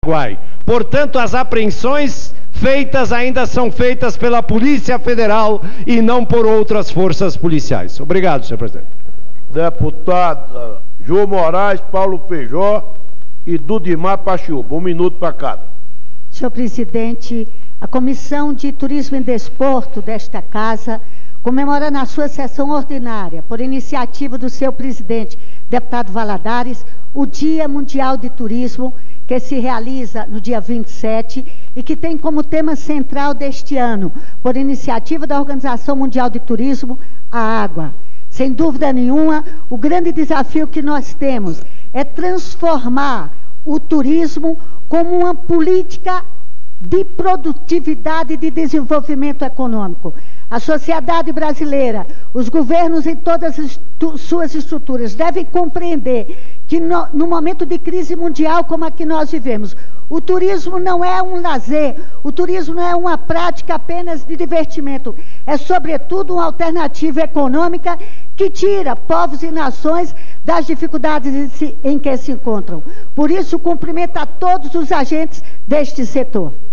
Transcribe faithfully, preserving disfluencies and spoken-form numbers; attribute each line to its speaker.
Speaker 1: Paraguai. Portanto, as apreensões feitas ainda são feitas pela Polícia Federal e não por outras forças policiais. Obrigado, senhor presidente.
Speaker 2: Deputado João Moraes, Paulo Feijó e Dudimar Paxiúba. Um minuto para cada.
Speaker 3: Senhor presidente, a Comissão de Turismo e Desporto desta Casa, comemorando a sua sessão ordinária, por iniciativa do seu presidente, deputado Valadares, o Dia Mundial de Turismo, que se realiza no dia vinte e sete e que tem como tema central deste ano, por iniciativa da Organização Mundial de Turismo, a água. Sem dúvida nenhuma, o grande desafio que nós temos é transformar o turismo como uma política de produtividade e de desenvolvimento econômico. A sociedade brasileira, os governos em todas as suas estruturas devem compreender que no, no momento de crise mundial como a que nós vivemos, o turismo não é um lazer, o turismo não é uma prática apenas de divertimento, é sobretudo uma alternativa econômica que tira povos e nações das dificuldades em que se encontram. Por isso, cumprimento a todos os agentes deste setor.